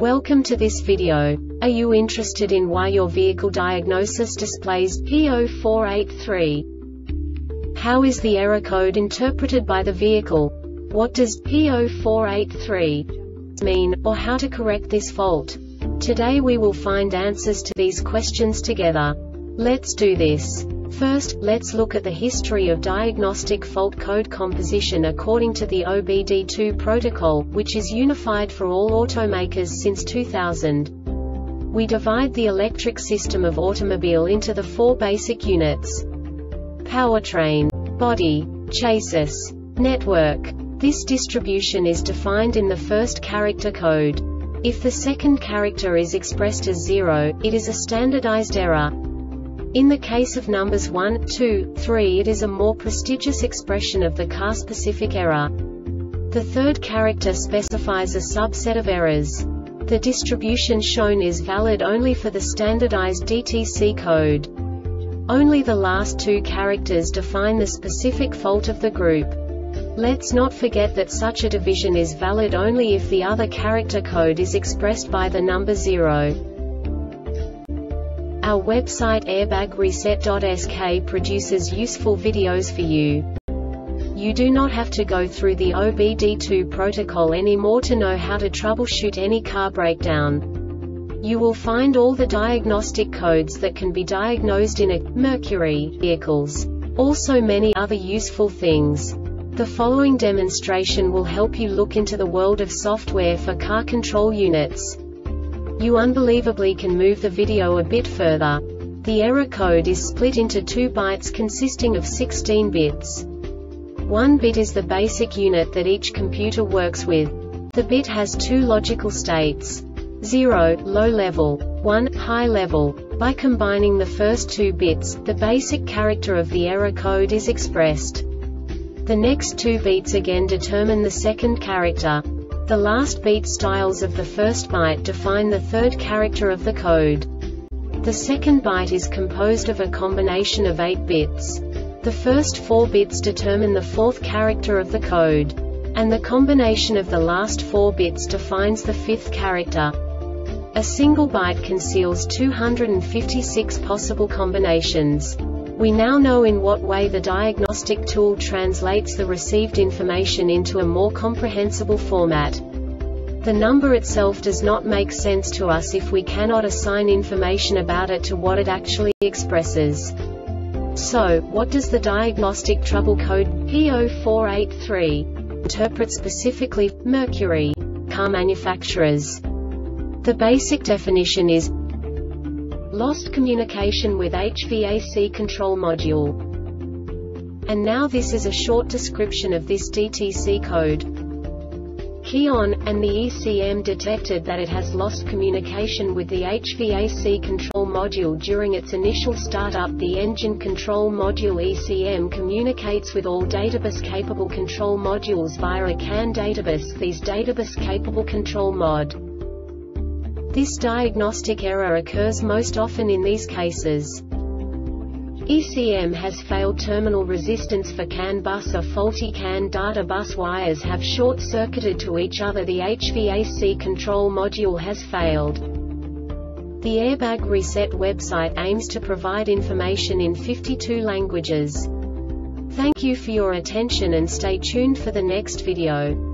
Welcome to this video. Are you interested in why your vehicle diagnosis displays P0483? How is the error code interpreted by the vehicle? What does P0483 mean, or how to correct this fault? Today we will find answers to these questions together. Let's do this. First, let's look at the history of diagnostic fault code composition according to the OBD2 protocol, which is unified for all automakers since 2000. We divide the electric system of automobile into the four basic units: powertrain, body, chassis, network. This distribution is defined in the first character code. If the second character is expressed as 0, it is a standardized error. In the case of numbers 1, 2, 3, it is a more prestigious expression of the car-specific error. The third character specifies a subset of errors. The distribution shown is valid only for the standardized DTC code. Only the last two characters define the specific fault of the group. Let's not forget that such a division is valid only if the other character code is expressed by the number 0. Our website airbagreset.sk produces useful videos for you. You do not have to go through the OBD2 protocol anymore to know how to troubleshoot any car breakdown. You will find all the diagnostic codes that can be diagnosed in a Mercury vehicles. Also many other useful things. The following demonstration will help you look into the world of software for car control units. You unbelievably can move the video a bit further. The error code is split into 2 bytes consisting of 16 bits. 1 bit is the basic unit that each computer works with. The bit has 2 logical states: 0, low level, 1, high level. By combining the first 2 bits, the basic character of the error code is expressed. The next 2 beats again determine the second character. The last beat styles of the first byte define the third character of the code. The second byte is composed of a combination of 8 bits. The first 4 bits determine the fourth character of the code. And the combination of the last 4 bits defines the fifth character. A single byte conceals 256 possible combinations. We now know in what way the diagnostic tool translates the received information into a more comprehensible format. The number itself does not make sense to us if we cannot assign information about it to what it actually expresses. So, what does the diagnostic trouble code P0483 interpret specifically for Mercury car manufacturers? The basic definition is lost communication with HVAC control module. And now this is a short description of this DTC code. Key on, and the ECM detected that it has lost communication with the HVAC control module during its initial startup. The engine control module ECM communicates with all databus-capable control modules via a CAN databus. These databus-capable control mod. This diagnostic error occurs most often in these cases: ECM has failed terminal resistance for CAN bus, or faulty CAN data bus wires have short-circuited to each other. The HVAC control module has failed. The Airbag Reset website aims to provide information in 52 languages. Thank you for your attention and stay tuned for the next video.